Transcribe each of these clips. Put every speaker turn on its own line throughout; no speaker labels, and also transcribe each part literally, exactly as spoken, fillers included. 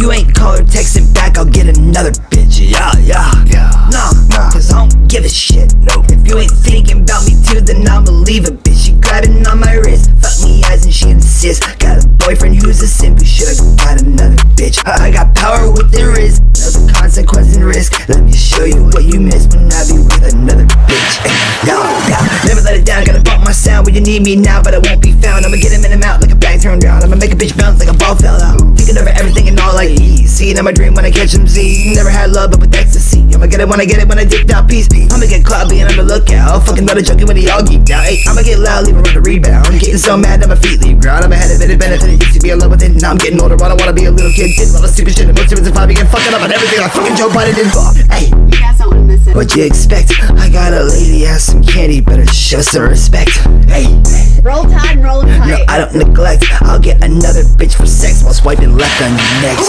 you ain't call or texting back, I'll get another bitch. Yeah, yeah, yeah. No, no, cause I don't give a shit. No. If you ain't thinking about me too, then I'ma leave a bitch. She grabbing on my wrist, fuck me eyes and she insists. Got a boyfriend who's a simp, who should've got another bitch. I got power within risk, know the consequence and risk. Let me show you what you miss when I be with another bitch. Yeah, yeah, never let it down, gotta bump my sound when you need me now, but I won't be found. I'ma get him in and out like a bag turned down. I'ma make a bitch bounce like a ball fell out. Thinking over everything and all like ease. Seeing in my dream when I catch them Z. Never had love but with ecstasy. I'ma get it when I get it when I dipped out peace. I'ma get cloudy and on the lookout. Fucking about a junkie when they all geeked out. Ay, I'ma get loud, leave a run to rebound. Getting so mad that my feet leave ground. I'm ahead of it, it benefited. Used to be alone with it, now I'm getting older. I don't wanna be a little kid. Did all the stupid shit and most of it's probably getting fucking up on everything like fucking Joe Biden did. Hey,
you guys don't wanna miss it.
What you expect? I got a lady, has some candy, better show some respect. Hey,
roll tide and roll them tight.
no, I don't neglect. I'll get another bitch for sex while swiping left on your necks.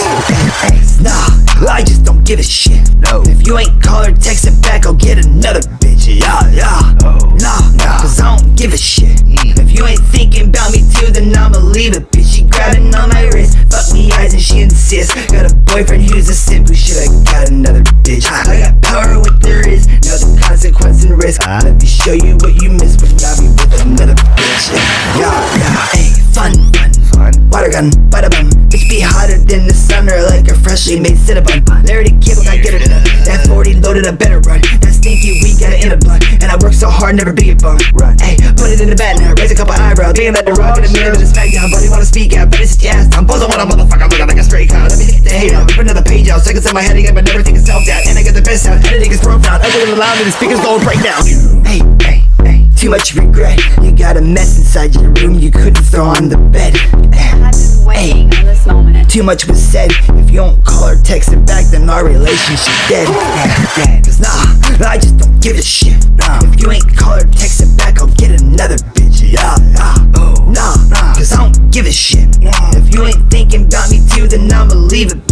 Nah, I just don't give a shit. No. If you ain't call or text it back, I'll get another bitch. Yeah, yeah. Oh. Nah, nah, cause I don't give a shit. Mm. If you ain't thinking about me too, then I'ma leave a bitch. She grabbing on my wrist, fuck me eyes and she insists. Got a boyfriend who's a simp, who should've got another bitch. I got power with there is, know the consequence and risk. Uh. Let me show you what you miss when I be with another bitch. Yeah, yeah, hey, fun, fun, fun. Water gun, butter bun. Bitch be hotter than the sun or like a freshly made cinnamon. Larry the Cable, I get it done. That forty loaded, I better run. That stinky weed got it in a blunt. And I work so hard, never be a bum. Run, hey, put it in the bag now. Raise a couple eyebrows. Being at the rock in the middle of the smackdown. Buddy wanna speak out, but it's jazz. I'm buzzing when I'm motherfucker looking like a straight clown. Let me get the hate out. Rip another page out. Seconds in my head again, but never taking self down. And I get the best sound. Editing is profound. Everything loud and the speakers don't break down. Hey, hey, hey. Too much regret. You got a mess inside your room you couldn't throw on the bed.
I've been waiting hey. on this moment.
Too much was said. If you don't call or text it back, then our relationship dead. Yeah, cause nah, I just don't give a shit. Nah. If you ain't call or text it back, I'll get another bitch. Yeah, nah, oh, nah, nah, cause I don't give a shit. Yeah. If you ain't thinking about me too, then I'ma leave it.